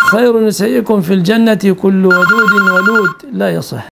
خير نسائكم في الجنة كل ودود ولود لا يصح.